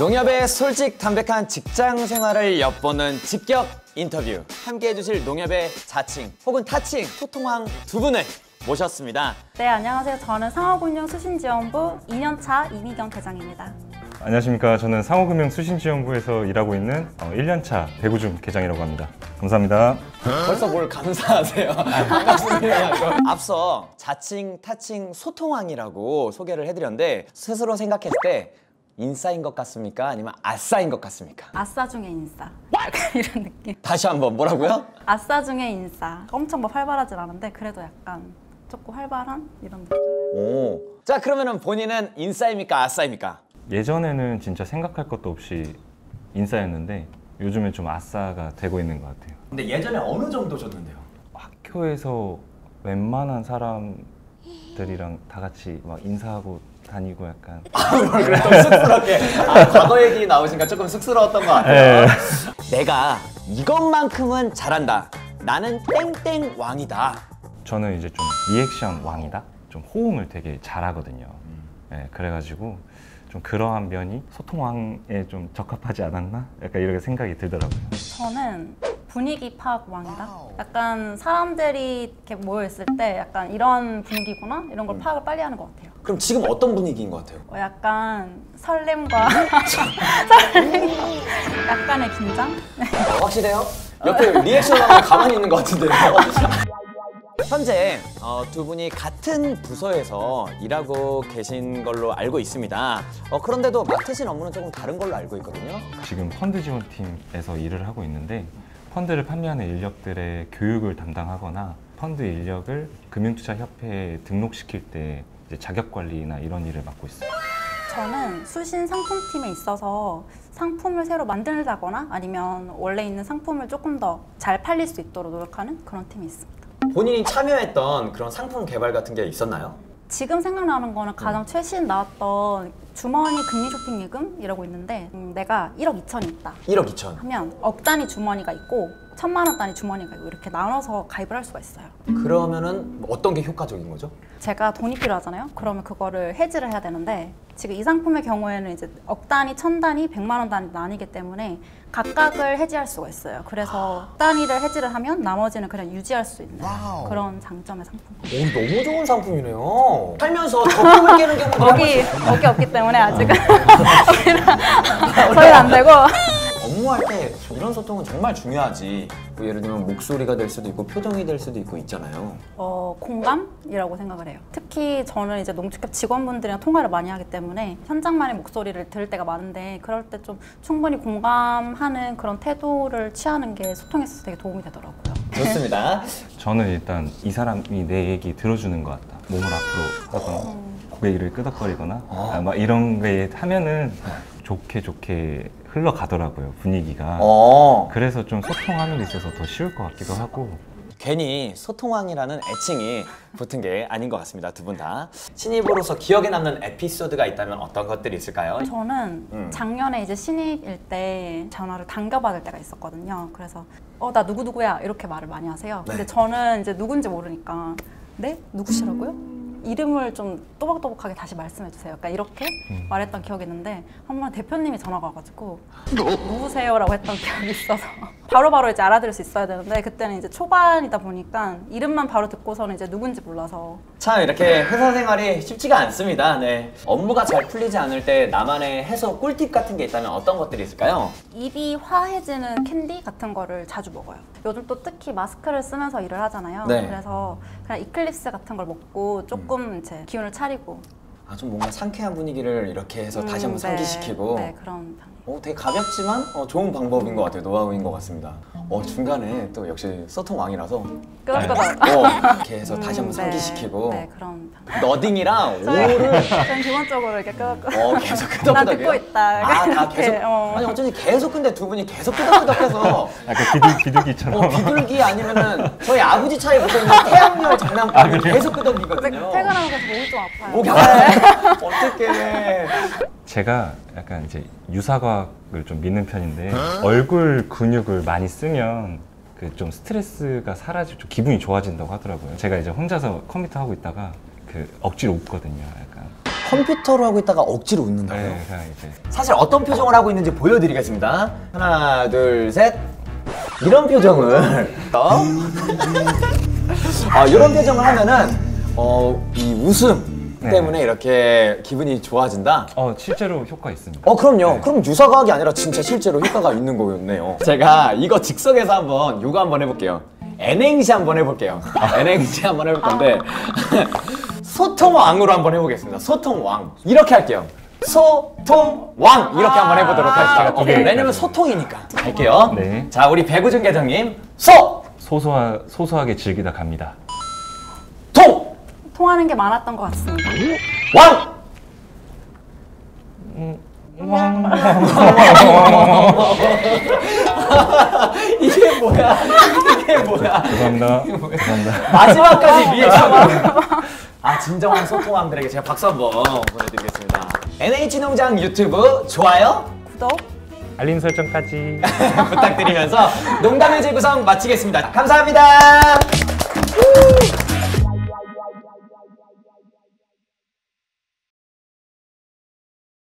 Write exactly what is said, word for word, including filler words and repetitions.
농협의 솔직 담백한 직장 생활을 엿보는 직격 인터뷰. 함께 해주실 농협의 자칭 혹은 타칭 소통왕 두 분을 모셨습니다. 네, 안녕하세요. 저는 상호금융 수신지원부 이 년 차 이미경 계장입니다. 안녕하십니까. 저는 상호금융 수신지원부에서 일하고 있는 일 년 차 배구준 계장이라고 합니다. 감사합니다. 벌써 뭘 감사하세요. 반갑습니다. 앞서 자칭, 타칭, 소통왕이라고 소개를 해드렸는데 스스로 생각했을 때 인싸인 것 같습니까? 아니면 아싸인 것 같습니까? 아싸 중에 인싸. 약간 이런 느낌. 다시 한번 뭐라고요? 아싸 중에 인싸. 엄청 뭐 활발하진 않은데 그래도 약간 조금 활발한 이런 느낌. 오. 자, 그러면은 본인은 인싸입니까? 아싸입니까? 예전에는 진짜 생각할 것도 없이 인싸였는데 요즘엔 좀 아싸가 되고 있는 것 같아요. 근데 예전에 어느 정도 줬는데요? 학교에서 웬만한 사람들이랑 다 같이 막 인사하고 다니고 약간 그래 좀 쑥스럽게 아, 과거 얘기 나오시니까 조금 쑥스러웠던 것 같아요. 내가 이것만큼은 잘한다. 나는 땡땡 왕이다. 저는 이제 좀 리액션 왕이다. 좀 호응을 되게 잘하거든요. 네, 그래가지고 좀 그러한 면이 소통왕에 좀 적합하지 않았나? 약간 이렇게 생각이 들더라고요. 저는 분위기 파악 왕이다. 약간 사람들이 이렇게 모여있을 때 약간 이런 분위기구나? 이런 걸 파악을 빨리 하는 것 같아요. 그럼 지금 어떤 분위기인 것 같아요? 어, 약간 설렘과 설렘과 약간의 긴장? 어, 확실해요? 옆에 리액션하면 가만히 있는 것 같은데요. 현재 어, 두 분이 같은 부서에서 일하고 계신 걸로 알고 있습니다. 어, 그런데도 맡으신 업무는 조금 다른 걸로 알고 있거든요. 지금 펀드 지원팀에서 일을 하고 있는데 펀드를 판매하는 인력들의 교육을 담당하거나 펀드 인력을 금융투자협회에 등록시킬 때 이제 자격관리나 이런 일을 맡고 있어요. 저는 수신 상품팀에 있어서 상품을 새로 만들다거나 아니면 원래 있는 상품을 조금 더 잘 팔릴 수 있도록 노력하는 그런 팀이 있습니다. 본인이 참여했던 그런 상품 개발 같은 게 있었나요? 지금 생각나는 거는 가장 음. 최신 나왔던 주머니 금리 쇼핑 예금이라고 있는데 음, 내가 일억 이천이 있다. 일억 이천. 하면 억 단위 주머니가 있고 천만 원 단위 주머니가 있고 이렇게 나눠서 가입을 할 수가 있어요. 그러면은 어떤 게 효과적인 거죠? 제가 돈이 필요하잖아요. 그러면 그거를 해지를 해야 되는데 지금 이 상품의 경우에는 이제 억 단위, 천 단위, 백만 원 단위 나뉘기 때문에 각각을 해지할 수가 있어요. 그래서 단위를 해지를 하면 나머지는 그냥 유지할 수 있는 와우. 그런 장점의 상품. 오, 너무 좋은 상품이네요. 살면서 적금을 깨는 경우도 억이, 억이 없기 때문에 아직은 저희는 안 되고. 업무할 때 이런 소통은 정말 중요하지. 뭐 예를 들면 목소리가 될 수도 있고 표정이 될 수도 있고 있잖아요. 어, 공감이라고 생각을 해요. 특히 저는 이제 농축협 직원분들이랑 통화를 많이 하기 때문에 현장만의 목소리를 들을 때가 많은데 그럴 때 좀 충분히 공감하는 그런 태도를 취하는 게 소통에 있어서 되게 도움이 되더라고요. 좋습니다. 저는 일단 이 사람이 내 얘기 들어주는 것 같다. 몸을 앞으로 하거나 음. 고개를 끄덕거리거나 어. 아, 막 이런 게 하면은 좋게 좋게 흘러가더라고요, 분위기가. 어. 그래서 좀 소통하는 데 있어서 더 쉬울 것 같기도 하고. 괜히 소통왕이라는 애칭이 붙은 게 아닌 것 같습니다, 두 분 다. 신입으로서 기억에 남는 에피소드가 있다면 어떤 것들이 있을까요? 저는 음. 작년에 이제 신입일 때 전화를 당겨받을 때가 있었거든요. 그래서 어, 나 누구누구야 이렇게 말을 많이 하세요. 네. 근데 저는 이제 누군지 모르니까 네? 누구시라고요? 이름을 좀 또박또박하게 다시 말씀해주세요. 약간 이렇게 음. 말했던 기억이 있는데 한 번 대표님이 전화가 와가지고 누구세요? 라고 했던 기억이 있어서 바로바로 바로 이제 알아들을 수 있어야 되는데 그때는 이제 초반이다 보니까 이름만 바로 듣고서는 이제 누군지 몰라서 참 이렇게 회사 생활이 쉽지가 않습니다. 네. 업무가 잘 풀리지 않을 때 나만의 해소 꿀팁 같은 게 있다면 어떤 것들이 있을까요? 입이 화해지는 캔디 같은 거를 자주 먹어요. 요즘 또 특히 마스크를 쓰면서 일을 하잖아요. 네. 그래서 그냥 이클립스 같은 걸 먹고 조금 음. 이제 기운을 차리고 아, 좀 뭔가 상쾌한 분위기를 이렇게 해서 음, 다시 한번 네. 상기시키고 네, 그런 어, 되게 가볍지만 어, 좋은 방법인 것 같아요. 노하우인 것 같습니다. 어, 중간에 또 역시 소통 왕이라서 끄덕끄덕 어, 이렇게 해서 음, 다시 한번 네. 상기시키고 네, 그런 너딩이랑 오를 전 기본적으로 이렇게 끄덕끄덕 어, 계속 끄덕끄덕 나 듣고 있다. 아, 다 계속? 어. 아니 어쩐지 계속 근데 두 분이 계속 끄덕끄덕해서 약간 비둘, 비둘기처럼 어, 비둘기 아니면은 저희 아버지 차에 붙어있는 태양열 장난감이 아, 계속 끄덕이거든요. 퇴근하고 목이 좀 아파요. 목이 아파요? 어떡해. 제가 약간 이제 유사과학을 좀 믿는 편인데 어? 얼굴 근육을 많이 쓰면 그 좀 스트레스가 사라지고 좀 기분이 좋아진다고 하더라고요. 제가 이제 혼자서 컴퓨터 하고 있다가 그 억지로 웃거든요. 약간 컴퓨터로 하고 있다가 억지로 웃는다고요? 네, 그냥 이제 사실 어떤 표정을 하고 있는지 보여드리겠습니다. 하나, 둘, 셋. 이런 표정을 어? 아, 이런 표정을 하면은 어, 이 웃음 네. 때문에 이렇게 기분이 좋아진다. 어 실제로 효과 있습니다. 어, 그럼요. 네. 그럼 유사과학이 아니라 진짜 실제로 효과가 있는 거였네요. 제가 이거 즉석에서 한번 요거 한번 해볼게요. N행시 한번 해볼게요. N행시 한번 해볼 건데 소통왕으로 한번 해보겠습니다. 소통왕. 이렇게 할게요. 소통왕 이렇게 한번 해보도록 하시죠. 오케이. 왜냐면 소통이니까. 갈게요. 네. 자, 우리 배구준 계장님. 소! 소소하, 소소하게 즐기다 갑니다. 통! 통하는 게 많았던 것 같습니다. 왕! 이게 뭐야? 이게 뭐야? 죄송합니다. 죄송합니다. 마지막까지 리액션을. 아, 진정한 소통왕들에게 제가 박수 한번 보내드리겠습니다. 엔에이치농장 유튜브 좋아요 구독. 알림 설정까지. 부탁드리면서 농담의 재구성 마치겠습니다. 감사합니다.